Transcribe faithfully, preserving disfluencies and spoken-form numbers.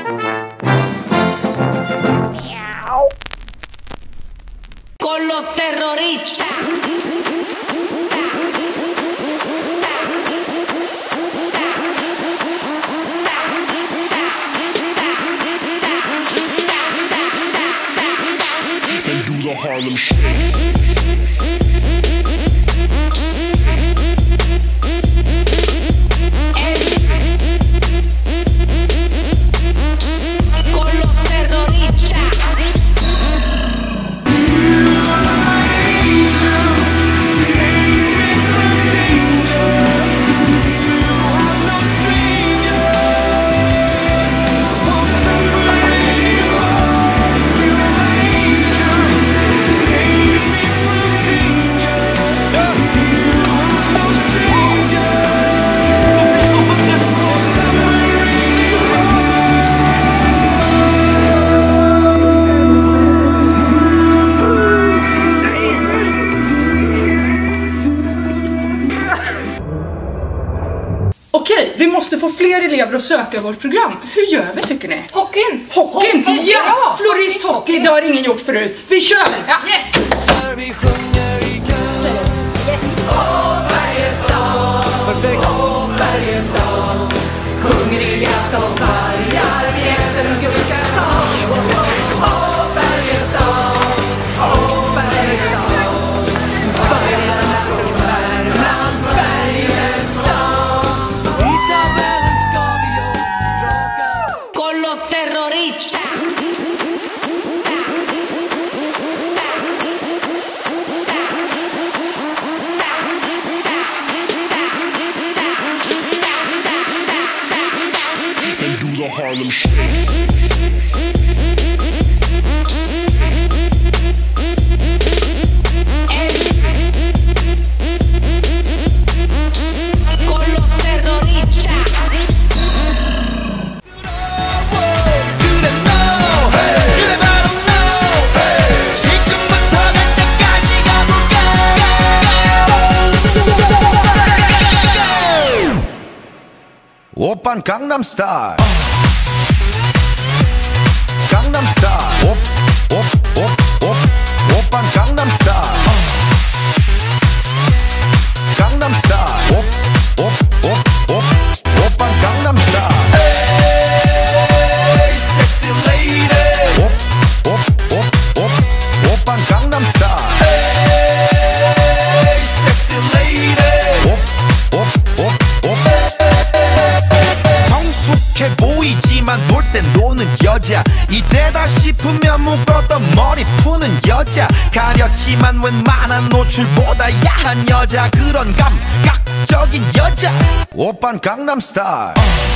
Con los terroristas. And do the Harlem Shake. Okej, vi måste få fler elever att söka vårt program. Hur gör vi tycker ni? Hockeyn! Hockeyn! Ja! Florist hockey, det har ingen gjort förut. Vi kör! Ja. Yes! Vi sjunger i kör. Åh, Färjestad. Perfekt. Åh, Färjestad. Hungriga som vargar. Jäsen och guldkartan. Åh, Färjestad. Åh, Färjestad. Vargarna från Värmland. Färjestad. I tabellen ska vi upp raka. Con los terroristas. And do the Harlem Shake. 오빤 강남스타일 강남스타일 옵옵옵옵 오빤 강남스타일 강남스타일 옵옵옵옵 오빤 강남스타일 에이 섹시 레이디 옵옵옵옵 오빤 강남스타일 에이 섹시 레이디 옵옵옵옵 성숙해 보이지만 놀 땐 노는 여자 이때다 싶으면 묶었던 머리 푸는 여자 가렸지만 웬만한 노출보다 야한 여자 그런 감각적인 여자 오빤 강남스타일